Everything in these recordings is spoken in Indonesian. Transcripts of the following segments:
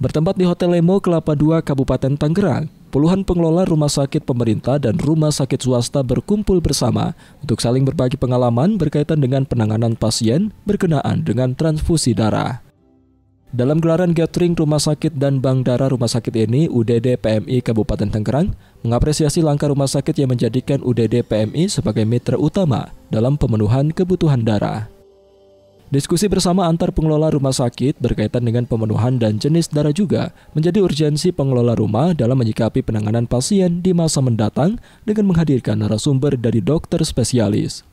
Bertempat di Hotel Lemo, Kelapa II, Kabupaten Tangerang, puluhan pengelola rumah sakit pemerintah dan rumah sakit swasta berkumpul bersama untuk saling berbagi pengalaman berkaitan dengan penanganan pasien berkenaan dengan transfusi darah. Dalam gelaran gathering rumah sakit dan bank darah rumah sakit ini, UDD PMI Kabupaten Tangerang mengapresiasi langkah rumah sakit yang menjadikan UDD PMI sebagai mitra utama dalam pemenuhan kebutuhan darah. Diskusi bersama antar pengelola rumah sakit berkaitan dengan pemenuhan dan jenis darah juga menjadi urgensi pengelola rumah dalam menyikapi penanganan pasien di masa mendatang dengan menghadirkan narasumber dari dokter spesialis.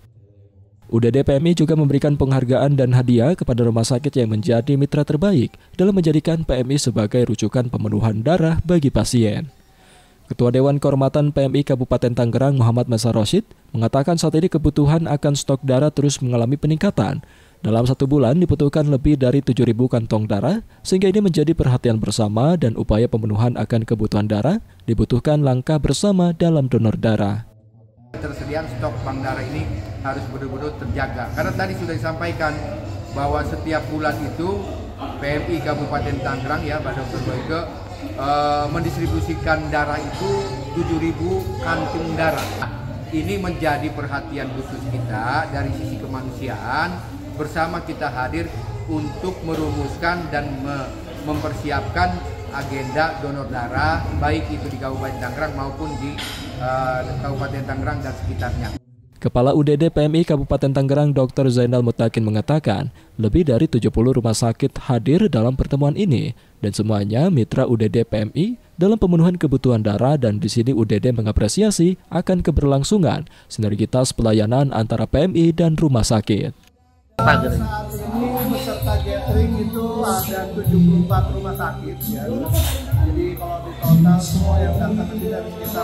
UDD PMI juga memberikan penghargaan dan hadiah kepada rumah sakit yang menjadi mitra terbaik dalam menjadikan PMI sebagai rujukan pemenuhan darah bagi pasien. Ketua Dewan Kehormatan PMI Kabupaten Tangerang Muhammad Masar Rosyid mengatakan saat ini kebutuhan akan stok darah terus mengalami peningkatan. Dalam 1 bulan dibutuhkan lebih dari 7.000 kantong darah, sehingga ini menjadi perhatian bersama dan upaya pemenuhan akan kebutuhan darah dibutuhkan langkah bersama dalam donor darah. Ketersediaan stok bank darah ini harus betul-betul terjaga. Karena tadi sudah disampaikan bahwa setiap bulan itu PMI Kabupaten Tangerang ya, Pak Dr. Boyke, mendistribusikan darah itu 7.000 kantung darah. Ini menjadi perhatian khusus kita dari sisi kemanusiaan. Bersama kita hadir untuk merumuskan dan mempersiapkan agenda donor darah, baik itu di Kabupaten Tangerang maupun di Kabupaten Tangerang dan sekitarnya. Kepala UDD PMI Kabupaten Tangerang Dr. Zainal Mutakin mengatakan, lebih dari 70 rumah sakit hadir dalam pertemuan ini dan semuanya mitra UDD PMI dalam pemenuhan kebutuhan darah, dan di sini UDD mengapresiasi akan keberlangsungan sinergitas pelayanan antara PMI dan rumah sakit. Saat ini peserta gathering itu ada 74 rumah sakit ya. Jadi kalau di total semua yang datang itu dari sekitar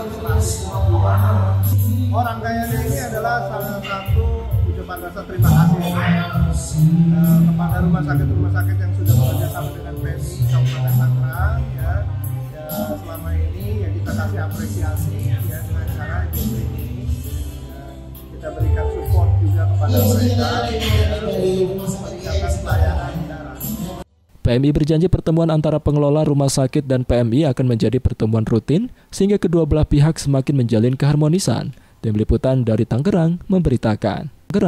150 orang. Kayaknya ini adalah salah satu ucapan rasa terima kasih kepada rumah sakit yang sudah bekerja sama dengan PMI Kabupaten Tangerang ya. Selama ini ya kita kasih apresiasi ya dengan cara ini. Kita berikan support juga kepada mereka untuk meningkatkan pelayanan darah. PMI berjanji pertemuan antara pengelola rumah sakit dan PMI akan menjadi pertemuan rutin sehingga kedua belah pihak semakin menjalin keharmonisan. Tim Liputan dari Tangerang memberitakan.